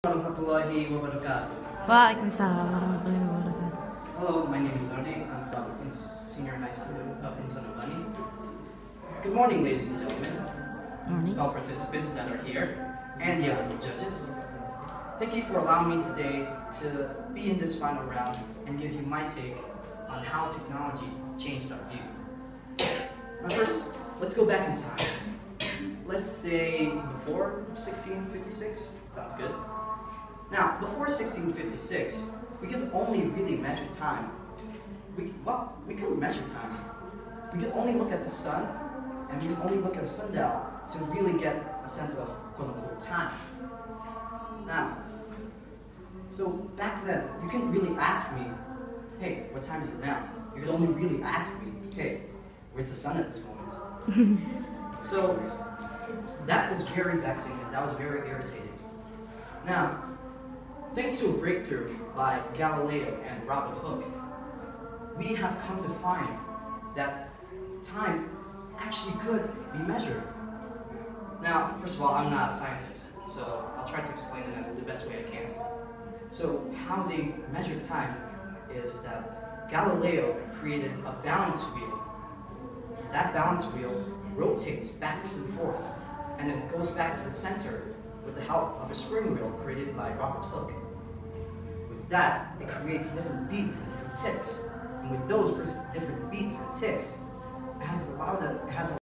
Warahmatullahi wabarakatuh. Waalaikumsalam warahmatullahi wabarakatuh. Hello, my name is Arne. I'm from Senior High School of Insan Albani. Good morning, ladies and gentlemen, Morning. fellow participants that are here, and the honorable judges. Thank you for allowing me today to be in this final round and give you my take on how technology changed our view. Now first, let's go back in time. Let's say before 1656. Sounds good. Now, before 1656, we could only really measure time. We couldn't measure time. We could only look at the sun, and we could only look at a sundial to really get a sense of quote-unquote time. Now, so back then, you couldn't really ask me, hey, what time is it now? You could only really ask me, hey, where's the sun at this moment? So, that was very vexing and that was very irritating. Now, thanks to a breakthrough by Galileo and Robert Hooke, we have come to find that time actually could be measured. Now, first of all, I'm not a scientist, so I'll try to explain it as the best way I can. So, how they measure time is that Galileo created a balance wheel. That balance wheel rotates back and forth, and then it goes back to the center with the help of a spring wheel created by Robert Hooke. With that, it creates different beats and different ticks. And with those different beats and ticks, it has